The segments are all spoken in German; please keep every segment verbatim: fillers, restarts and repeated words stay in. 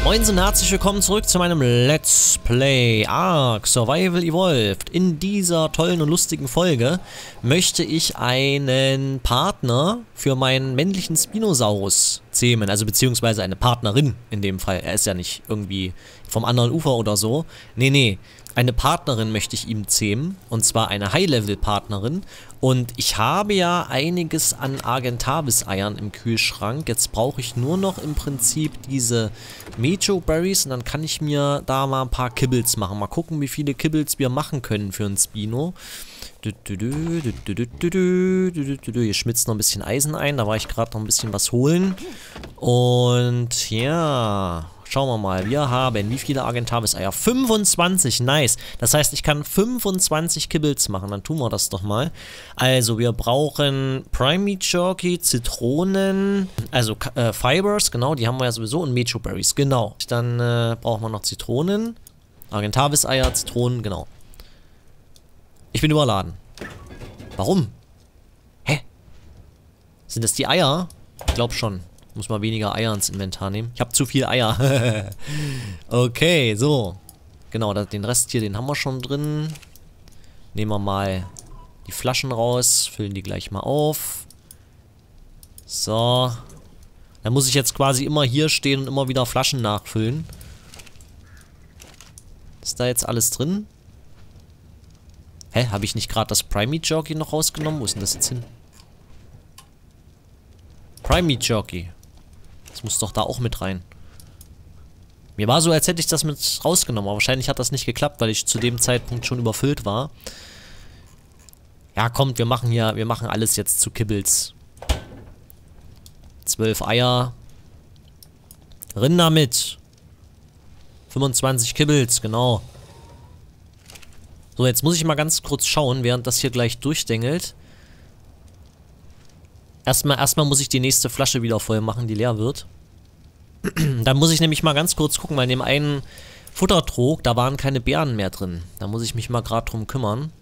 Moin und herzlich willkommen zurück zu meinem Let's Play Ark Survival Evolved. In dieser tollen und lustigen Folge möchte ich einen Partner für meinen männlichen Spinosaurus zähmen, also beziehungsweise eine Partnerin in dem Fall. Er ist ja nicht irgendwie vom anderen Ufer oder so. Nee, nee. Eine Partnerin möchte ich ihm zähmen, und zwar eine High-Level-Partnerin. Und ich habe ja einiges an Argentavis-Eiern im Kühlschrank. Jetzt brauche ich nur noch im Prinzip diese Mejoberries und dann kann ich mir da mal ein paar Kibbles machen. Mal gucken, wie viele Kibbles wir machen können für einen Spino. Hier schmitzt noch ein bisschen Eisen ein, da war ich gerade noch ein bisschen was holen. Und ja... Schauen wir mal, wir haben wie viele Argentavis-Eier? fünfundzwanzig, nice. Das heißt, ich kann fünfundzwanzig Kibbles machen, dann tun wir das doch mal. Also, wir brauchen Prime Meat Jerky, Zitronen, also äh, Fibers, genau, die haben wir ja sowieso, und Mejoberries, genau. Dann äh, brauchen wir noch Zitronen, Argentavis-Eier, Zitronen, genau. Ich bin überladen. Warum? Hä? Sind das die Eier? Ich glaube schon. Muss mal weniger Eier ins Inventar nehmen. Ich habe zu viel Eier. Okay, so. Genau, den Rest hier, den haben wir schon drin. Nehmen wir mal die Flaschen raus. Füllen die gleich mal auf. So. Dann muss ich jetzt quasi immer hier stehen und immer wieder Flaschen nachfüllen. Ist da jetzt alles drin? Hä? Habe ich nicht gerade das Prime Meat Jerky noch rausgenommen? Wo ist denn das jetzt hin? Prime Meat Jerky. Das muss doch da auch mit rein. Mir war so, als hätte ich das mit rausgenommen, aber wahrscheinlich hat das nicht geklappt, weil ich zu dem Zeitpunkt schon überfüllt war. Ja, kommt, wir machen hier, wir machen alles jetzt zu Kibbles. Zwölf Eier. Rin damit. fünfundzwanzig Kibbles, genau. So, jetzt muss ich mal ganz kurz schauen, während das hier gleich durchdengelt. Erstmal, erstmal muss ich die nächste Flasche wieder voll machen, die leer wird. Dann muss ich nämlich mal ganz kurz gucken, weil in dem einen Futtertrog, da waren keine Beeren mehr drin. Da muss ich mich mal gerade drum kümmern.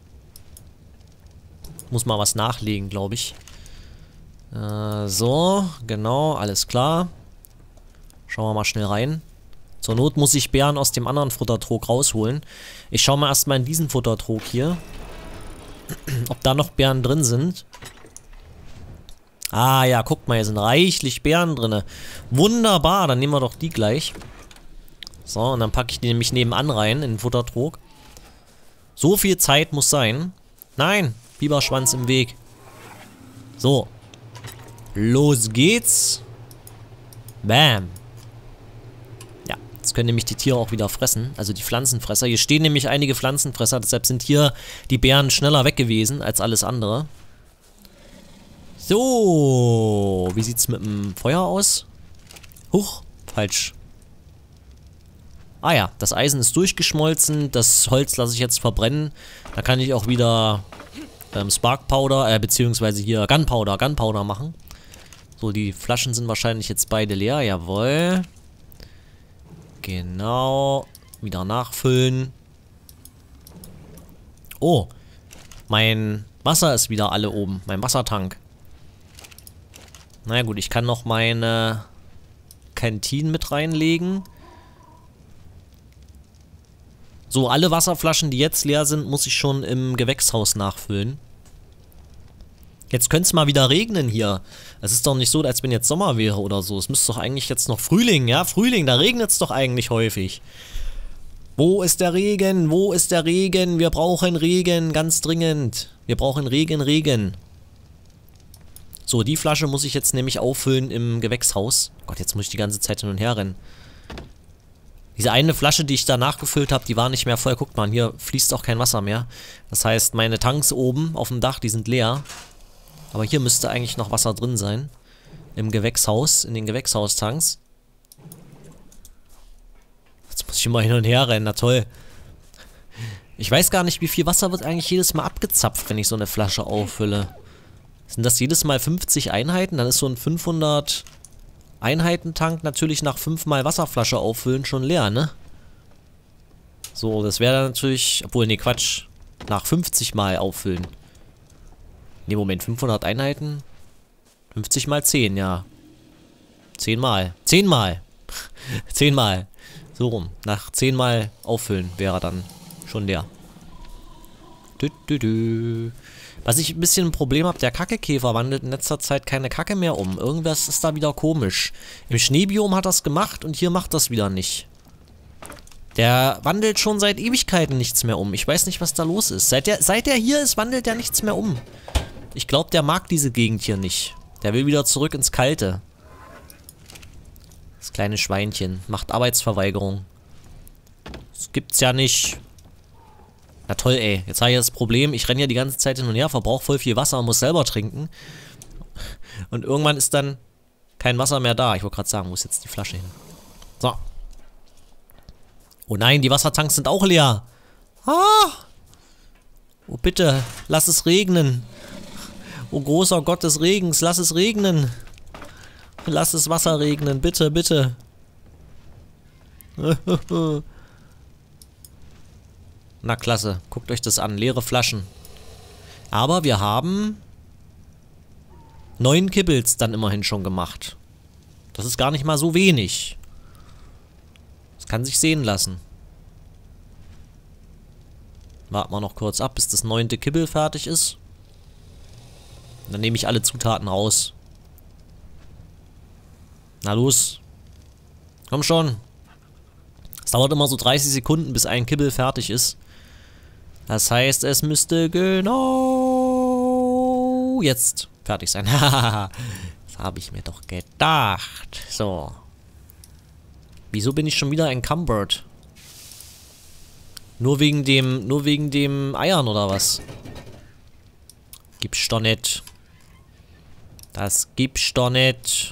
Muss mal was nachlegen, glaube ich. Äh, so, genau, alles klar. Schauen wir mal schnell rein. Zur Not muss ich Beeren aus dem anderen Futtertrog rausholen. Ich schaue mal erstmal in diesen Futtertrog hier. Ob da noch Beeren drin sind. Ah ja, guckt mal, hier sind reichlich Beeren drin. Wunderbar, dann nehmen wir doch die gleich. So, und dann packe ich die nämlich nebenan rein in den Futtertrog. So viel Zeit muss sein. Nein, Biberschwanz im Weg. So. Los geht's. Bam. Ja, jetzt können nämlich die Tiere auch wieder fressen. Also die Pflanzenfresser. Hier stehen nämlich einige Pflanzenfresser, deshalb sind hier die Beeren schneller weg gewesen als alles andere. So, wie sieht's mit dem Feuer aus? Huch, falsch. Ah ja, das Eisen ist durchgeschmolzen, das Holz lasse ich jetzt verbrennen. Da kann ich auch wieder ähm, Spark Powder, äh, beziehungsweise hier Gunpowder, Gunpowder machen. So, die Flaschen sind wahrscheinlich jetzt beide leer, jawohl. Genau, wieder nachfüllen. Oh, mein Wasser ist wieder alle oben, mein Wassertank. Na gut, ich kann noch meine Kantinen mit reinlegen. So, alle Wasserflaschen, die jetzt leer sind, muss ich schon im Gewächshaus nachfüllen. Jetzt könnte es mal wieder regnen hier. Es ist doch nicht so, als wenn jetzt Sommer wäre oder so. Es müsste doch eigentlich jetzt noch Frühling, ja? Frühling, da regnet es doch eigentlich häufig. Wo ist der Regen? Wo ist der Regen? Wir brauchen Regen, ganz dringend. Wir brauchen Regen, Regen. So, die Flasche muss ich jetzt nämlich auffüllen im Gewächshaus. Gott, jetzt muss ich die ganze Zeit hin und her rennen. Diese eine Flasche, die ich da nachgefüllt habe, die war nicht mehr voll. Guckt mal, hier fließt auch kein Wasser mehr. Das heißt, meine Tanks oben auf dem Dach, die sind leer. Aber hier müsste eigentlich noch Wasser drin sein. Im Gewächshaus, in den Gewächshaustanks. Jetzt muss ich immer hin und her rennen, na toll. Ich weiß gar nicht, wie viel Wasser wird eigentlich jedes Mal abgezapft, wenn ich so eine Flasche auffülle. Sind das jedes Mal fünfzig Einheiten? Dann ist so ein fünfhundert Einheiten-Tank natürlich nach fünf Mal Wasserflasche auffüllen schon leer, ne? So, das wäre dann natürlich... Obwohl, ne, Quatsch. Nach fünfzig Mal auffüllen. Ne, Moment, fünfhundert Einheiten? fünfzig mal zehn, ja. zehn Mal. zehn Mal. zehn Mal. So rum. Nach zehnmal auffüllen wäre er dann schon leer. Dü, dü, dü. Was ich ein bisschen ein Problem habe, der Kackekäfer wandelt in letzter Zeit keine Kacke mehr um. Irgendwas ist da wieder komisch. Im Schneebiom hat das gemacht und hier macht das wieder nicht. Der wandelt schon seit Ewigkeiten nichts mehr um. Ich weiß nicht, was da los ist. Seit der, seit der hier ist, wandelt der nichts mehr um. Ich glaube, der mag diese Gegend hier nicht. Der will wieder zurück ins Kalte. Das kleine Schweinchen. Macht Arbeitsverweigerung. Das gibt's ja nicht. Na toll, ey. Jetzt habe ich das Problem, ich renne ja die ganze Zeit hin und her, verbrauche voll viel Wasser und muss selber trinken. Und irgendwann ist dann kein Wasser mehr da. Ich wollte gerade sagen, wo ist jetzt die Flasche hin? So. Oh nein, die Wassertanks sind auch leer. Ah! Oh bitte, lass es regnen. Oh großer Gott des Regens, lass es regnen. Lass das Wasser regnen, bitte, bitte. Na klasse, guckt euch das an, leere Flaschen. Aber wir haben neun Kibbles dann immerhin schon gemacht. Das ist gar nicht mal so wenig. Das kann sich sehen lassen. Warten wir noch kurz ab, bis das neunte Kibbel fertig ist. Dann nehme ich alle Zutaten raus. Na los. Komm schon. Es dauert immer so dreißig Sekunden, bis ein Kibbel fertig ist. Das heißt, es müsste genau jetzt fertig sein. Das habe ich mir doch gedacht. So. Wieso bin ich schon wieder encumbered? Nur wegen dem, nur wegen dem Eiern oder was? Gibt's doch nicht. Das gibt's doch nicht.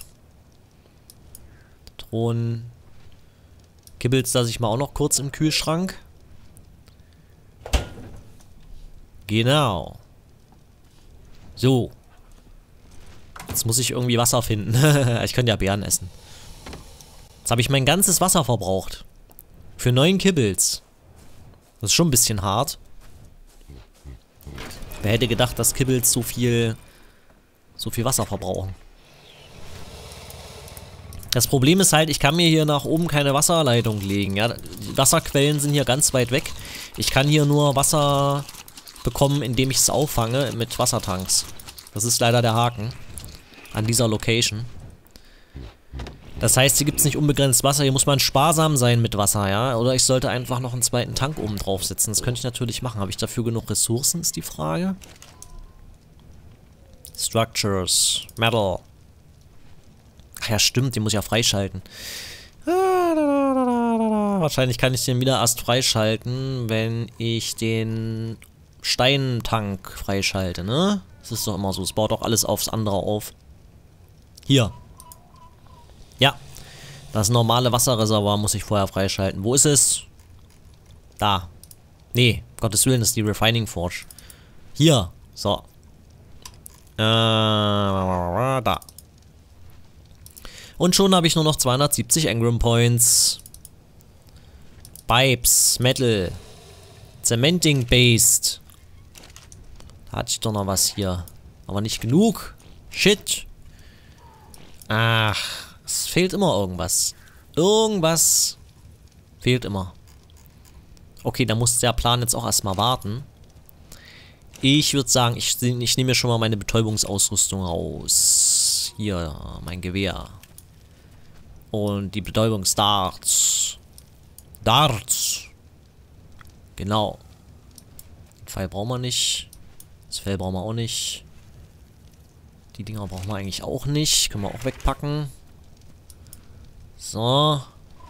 Thron. Kibbles lasse ich mal auch noch kurz im Kühlschrank. Genau. So. Jetzt muss ich irgendwie Wasser finden. Ich könnte ja Beeren essen. Jetzt habe ich mein ganzes Wasser verbraucht. Für neun Kibbles. Das ist schon ein bisschen hart. Wer hätte gedacht, dass Kibbles so viel, so viel Wasser verbrauchen. Das Problem ist halt, ich kann mir hier nach oben keine Wasserleitung legen. Ja? Die Wasserquellen sind hier ganz weit weg. Ich kann hier nur Wasser bekommen, indem ich es auffange mit Wassertanks. Das ist leider der Haken an dieser Location. Das heißt, hier gibt es nicht unbegrenzt Wasser. Hier muss man sparsam sein mit Wasser, ja. Oder ich sollte einfach noch einen zweiten Tank oben draufsetzen. Das könnte ich natürlich machen. Habe ich dafür genug Ressourcen, ist die Frage. Structures. Metal. Ach ja, stimmt. Den muss ich ja freischalten. Wahrscheinlich kann ich den wieder erst freischalten, wenn ich den Steintank freischalte, ne? Das ist doch immer so. Es baut auch alles aufs andere auf. Hier. Ja, das normale Wasserreservoir muss ich vorher freischalten. Wo ist es? Da. Nee, Gottes Willen, das ist die Refining Forge. Hier. So. Äh, da. Und schon habe ich nur noch zweihundertsiebzig Engram Points. Pipes, Metal. Cementing Based. Da hatte ich doch noch was hier. Aber nicht genug. Shit. Ach. Es fehlt immer irgendwas. Irgendwas fehlt immer. Okay, da muss der Plan jetzt auch erstmal warten. Ich würde sagen, ich, ich nehme mir schon mal meine Betäubungsausrüstung raus. Hier, mein Gewehr. Und die Betäubungsdarts. Darts. Genau. Den Pfeil brauchen wir nicht. Das Fell brauchen wir auch nicht. Die Dinger brauchen wir eigentlich auch nicht. Können wir auch wegpacken. So.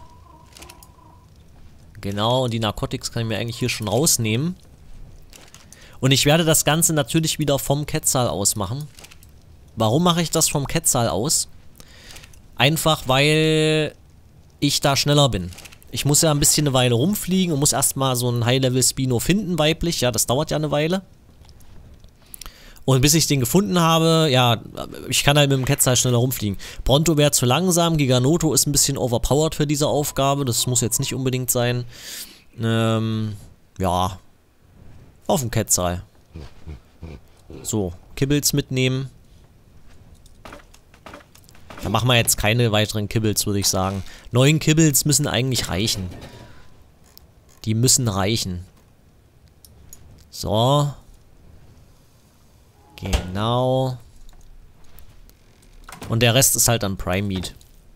Genau, und die Narcotics kann ich mir eigentlich hier schon rausnehmen. Und ich werde das Ganze natürlich wieder vom Quetzal aus machen. Warum mache ich das vom Quetzal aus? Einfach, weil ich da schneller bin. Ich muss ja ein bisschen eine Weile rumfliegen und muss erstmal so einen High-Level-Spino finden, weiblich. Ja, das dauert ja eine Weile. Und bis ich den gefunden habe, ja, ich kann halt mit dem Quetzal schneller rumfliegen. Bronto wäre zu langsam, Giganoto ist ein bisschen overpowered für diese Aufgabe, das muss jetzt nicht unbedingt sein. Ähm, ja, auf dem Quetzal. So, Kibbles mitnehmen. Da machen wir jetzt keine weiteren Kibbles, würde ich sagen. Neun Kibbles müssen eigentlich reichen. Die müssen reichen. So. Genau. Und der Rest ist halt dann Prime Meat.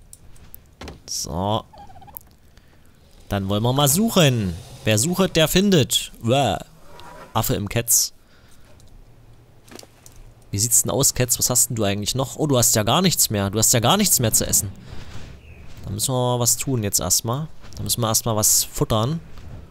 So. Dann wollen wir mal suchen. Wer sucht, der findet. Uah. Affe im Cats. Wie sieht's denn aus, Cats? Was hast denn du eigentlich noch? Oh, du hast ja gar nichts mehr. Du hast ja gar nichts mehr zu essen. Da müssen wir mal was tun jetzt erstmal. Da müssen wir erstmal was futtern.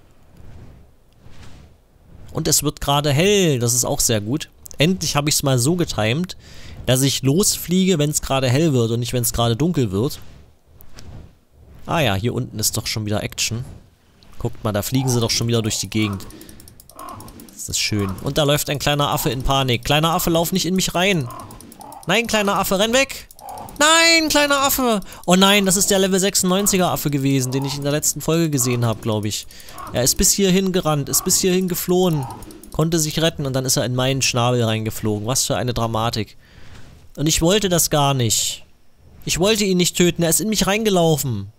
Und es wird gerade hell. Das ist auch sehr gut. Endlich habe ich es mal so getimt, dass ich losfliege, wenn es gerade hell wird und nicht, wenn es gerade dunkel wird. Ah ja, hier unten ist doch schon wieder Action. Guckt mal, da fliegen sie doch schon wieder durch die Gegend. Das ist schön. Und da läuft ein kleiner Affe in Panik. Kleiner Affe, lauf nicht in mich rein. Nein, kleiner Affe, renn weg. Nein, kleiner Affe. Oh nein, das ist der Level sechsundneunziger Affe gewesen, den ich in der letzten Folge gesehen habe, glaube ich. Er ist bis hierhin gerannt, ist bis hierhin geflohen. Konnte sich retten und dann ist er in meinen Schnabel reingeflogen. Was für eine Dramatik. Und ich wollte das gar nicht. Ich wollte ihn nicht töten, er ist in mich reingelaufen.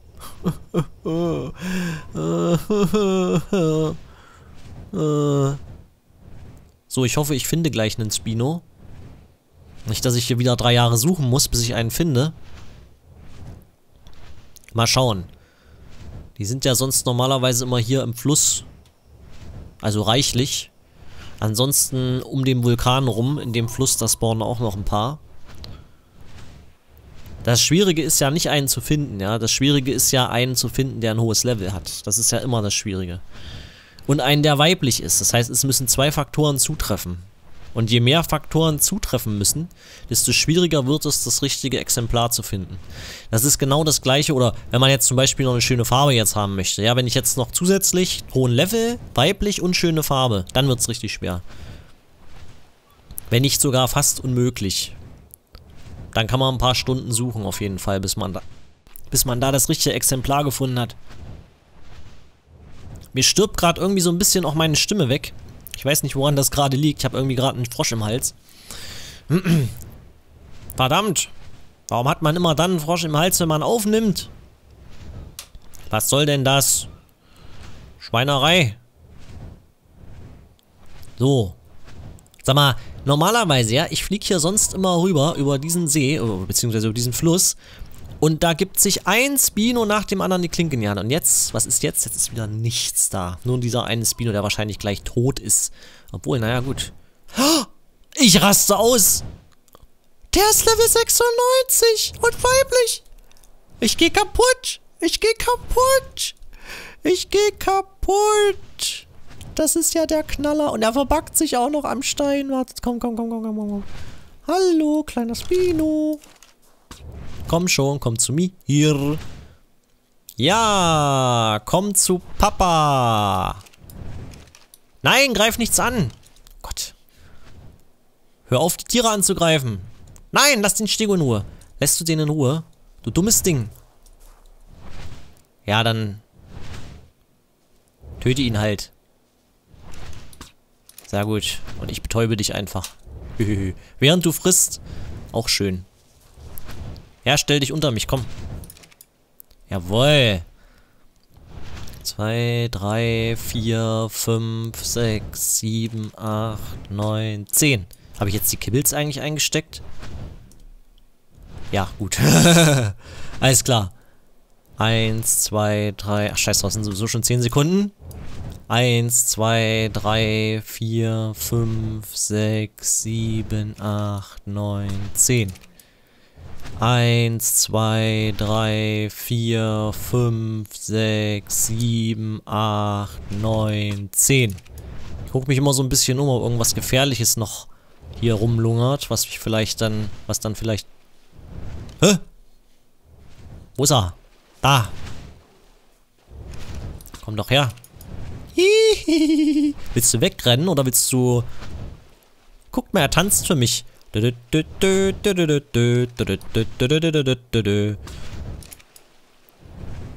So, ich hoffe, ich finde gleich einen Spino. Nicht, dass ich hier wieder drei Jahre suchen muss, bis ich einen finde. Mal schauen. Die sind ja sonst normalerweise immer hier im Fluss. Also reichlich. Ansonsten um den Vulkan rum, in dem Fluss, da spawnen auch noch ein paar. Das Schwierige ist ja nicht einen zu finden, ja. Das Schwierige ist ja einen zu finden, der ein hohes Level hat. Das ist ja immer das Schwierige. Und einen, der weiblich ist. Das heißt, es müssen zwei Faktoren zutreffen. Und je mehr Faktoren zutreffen müssen, desto schwieriger wird es, das richtige Exemplar zu finden. Das ist genau das Gleiche, oder wenn man jetzt zum Beispiel noch eine schöne Farbe jetzt haben möchte. Ja, wenn ich jetzt noch zusätzlich hohen Level, weiblich und schöne Farbe, dann wird es richtig schwer. Wenn nicht sogar fast unmöglich. Dann kann man ein paar Stunden suchen auf jeden Fall, bis man da, bis man da das richtige Exemplar gefunden hat. Mir stirbt gerade irgendwie so ein bisschen auch meine Stimme weg. Ich weiß nicht, woran das gerade liegt. Ich habe irgendwie gerade einen Frosch im Hals. Verdammt. Warum hat man immer dann einen Frosch im Hals, wenn man aufnimmt? Was soll denn das? Schweinerei. So. Sag mal, normalerweise, ja, ich fliege hier sonst immer rüber, über diesen See, beziehungsweise über diesen Fluss. Und da gibt sich ein Spino nach dem anderen die Klinken in die Hand. Und jetzt, was ist jetzt? Jetzt ist wieder nichts da. Nur dieser eine Spino, der wahrscheinlich gleich tot ist. Obwohl, naja, gut. Ich raste aus! Der ist Level sechsundneunzig und weiblich! Ich geh kaputt! Ich geh kaputt! Ich geh kaputt! Das ist ja der Knaller. Und er verbackt sich auch noch am Stein. Warte, komm, komm, komm, komm, komm, komm. Hallo, kleiner Spino. Komm schon, komm zu mir. Hier. Ja, komm zu Papa. Nein, greif nichts an. Gott. Hör auf, die Tiere anzugreifen. Nein, lass den Stego in Ruhe. Lässt du den in Ruhe? Du dummes Ding. Ja, dann töte ihn halt. Sehr gut. Und ich betäube dich einfach. Während du frisst. Auch schön. Ja, stell dich unter mich, komm. Jawohl. zwei, drei, vier, fünf, sechs, sieben, acht, neun, zehn. Habe ich jetzt die Kibbles eigentlich eingesteckt? Ja, gut. Alles klar. eins, zwei, drei. Ach, scheiße, das sind sowieso schon zehn Sekunden. eins, zwei, drei, vier, fünf, sechs, sieben, acht, neun, zehn. eins, zwei, drei, vier, fünf, sechs, sieben, acht, neun, zehn. Ich gucke mich immer so ein bisschen um, ob irgendwas Gefährliches noch hier rumlungert, was mich vielleicht dann, was dann vielleicht... Hä? Wo ist er? Da. Komm doch her. Hihihi. Willst du wegrennen oder willst du... Guck mal, er tanzt für mich.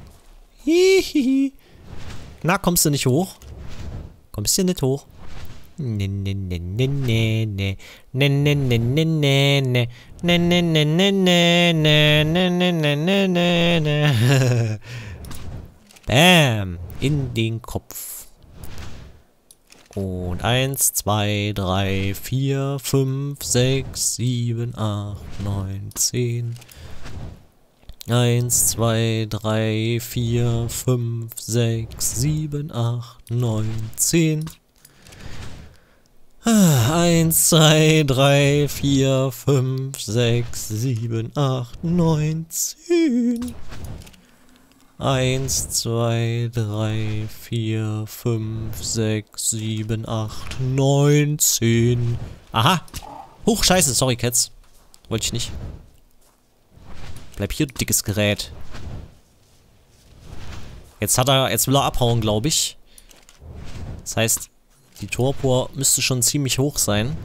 Hihihi. Na, kommst du nicht hoch? Kommst du nicht hoch? Ne, ne, ne, ne, ne, ne. Ne, ne, ne, ne, ne, ne. Ne, ne, ne, ne, ne, ne, ne, ne, ne, ne, ne, ne. Bam. In den Kopf. Und eins, zwei, drei, vier, fünf, sechs, sieben, acht, neun, zehn. Eins, zwei, drei, vier, fünf, sechs, sieben, acht, neun, zehn. Eins, zwei, drei, vier, fünf, sechs, sieben, acht, neun, zehn. Eins, zwei, drei, vier, fünf, sechs, sieben, acht, neun, zehn. Aha! Huch, scheiße, sorry, Cats. Wollte ich nicht. Bleib hier, du dickes Gerät. Jetzt hat er, jetzt will er abhauen, glaube ich. Das heißt, die Torpor müsste schon ziemlich hoch sein.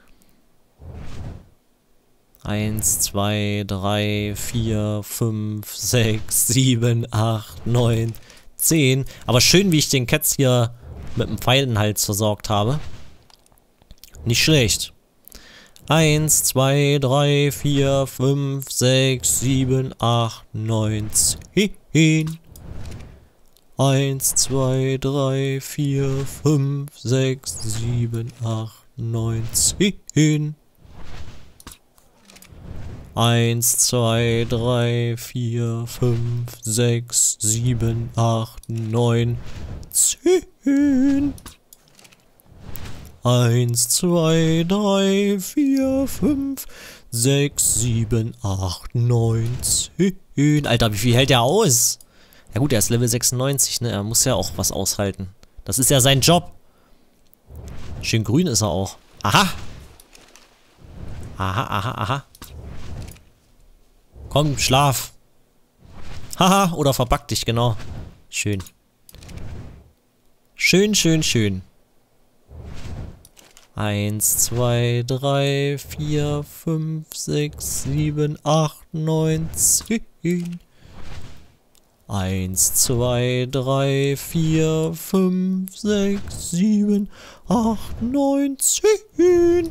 Eins, zwei, drei, vier, fünf, sechs, sieben, acht, neun, zehn. Aber schön, wie ich den Cats hier mit dem Pfeilenhals versorgt habe. Nicht schlecht. Eins, zwei, drei, vier, fünf, sechs, sieben, acht, neun, zehn. Eins, zwei, drei, vier, fünf, sechs, sieben, acht, neun, zehn. Eins, zwei, drei, vier, fünf, sechs, sieben, acht, neun, zehn. Eins, zwei, drei, vier, fünf, sechs, sieben, acht, neun, zehn. Alter, wie viel hält der aus? Ja gut, er ist Level sechsundneunzig, ne? Er muss ja auch was aushalten. Das ist ja sein Job. Schön grün ist er auch. Aha. Aha, aha, aha. Komm, schlaf. Haha, oder verback dich, genau. Schön. Schön, schön, schön. Eins, zwei, drei, vier, fünf, sechs, sieben, acht, neun, zehn. Eins, zwei, drei, vier, fünf, sechs, sieben, acht, neun, zehn.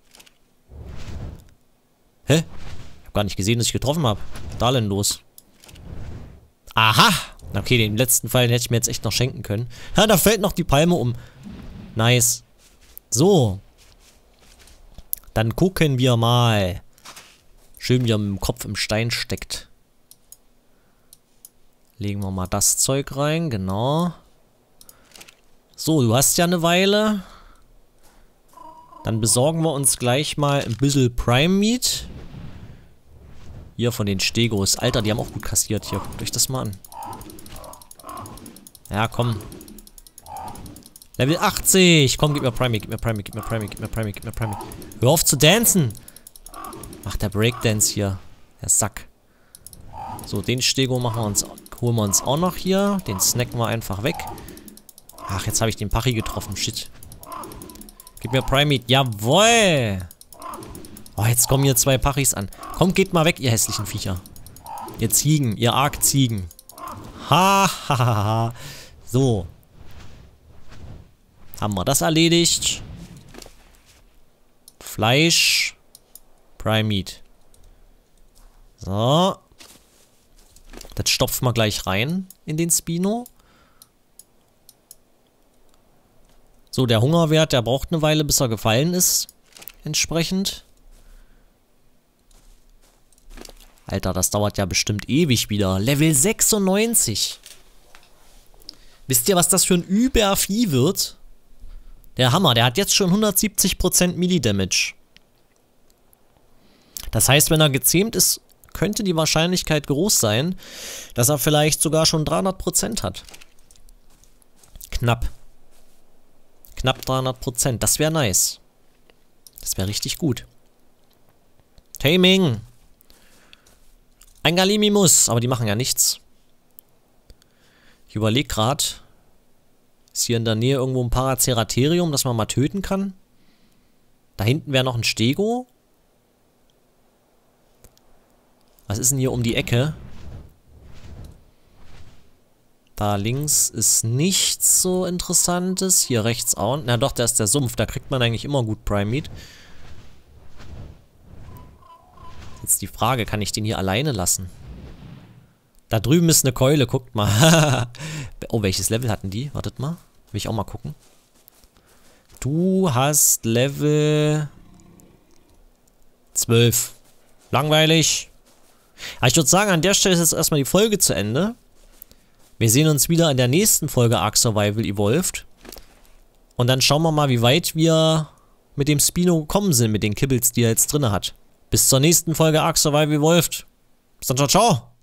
Hä? Ich hab gar nicht gesehen, dass ich getroffen habe. Da denn los? Aha! Okay, den letzten Fall hätte ich mir jetzt echt noch schenken können. Ja, da fällt noch die Palme um. Nice. So. Dann gucken wir mal. Schön, wie er mit dem Kopf im Stein steckt. Legen wir mal das Zeug rein, genau. So, du hast ja eine Weile. Dann besorgen wir uns gleich mal ein bisschen Prime Meat. Hier von den Stegos. Alter, die haben auch gut kassiert hier. Guckt euch das mal an. Ja, komm. Level achtzig. Komm, gib mir Prime Meat, gib mir Prime Meat, gib mir Prime Meat, gib mir Prime Meat, gib mir Prime Meat. Hör auf zu dancen. Ach, der Breakdance hier. Der Sack. So, den Stego machen wir uns, holen wir uns auch noch hier. Den snacken wir einfach weg. Ach, jetzt habe ich den Pachi getroffen. Shit. Gib mir Prime Meat. Jawohl. Oh, jetzt kommen hier zwei Pachis an. Kommt, geht mal weg, ihr hässlichen Viecher. Ihr Ziegen, ihr Arg-Ziegen. Ha, ha, ha, ha. So. Haben wir das erledigt. Fleisch. Prime Meat. So. Das stopfen wir gleich rein in den Spino. So, der Hungerwert, der braucht eine Weile, bis er gefallen ist. Entsprechend. Alter, das dauert ja bestimmt ewig wieder. Level sechsundneunzig. Wisst ihr, was das für ein Übervieh wird? Der Hammer, der hat jetzt schon hundertsiebzig Prozent Melee-Damage. Das heißt, wenn er gezähmt ist, könnte die Wahrscheinlichkeit groß sein, dass er vielleicht sogar schon dreihundert Prozent hat. Knapp. Knapp dreihundert Prozent. Das wäre nice. Das wäre richtig gut. Taming. Ein Galimi muss, aber die machen ja nichts. Ich überlege gerade, ist hier in der Nähe irgendwo ein Paraceratherium, das man mal töten kann? Da hinten wäre noch ein Stego. Was ist denn hier um die Ecke? Da links ist nichts so Interessantes. Hier rechts auch. Na doch, da ist der Sumpf. Da kriegt man eigentlich immer gut Prime Meat. Jetzt die Frage, kann ich den hier alleine lassen? Da drüben ist eine Keule, guckt mal. Oh, welches Level hatten die? Wartet mal. Will ich auch mal gucken. Du hast Level zwölf. Langweilig. Aber ich würde sagen, an der Stelle ist jetzt erstmal die Folge zu Ende. Wir sehen uns wieder in der nächsten Folge Ark Survival Evolved. Und dann schauen wir mal, wie weit wir mit dem Spino gekommen sind, mit den Kibbles, die er jetzt drin hat. Bis zur nächsten Folge Ark Survival Evolved. Bis dann, ciao, ciao.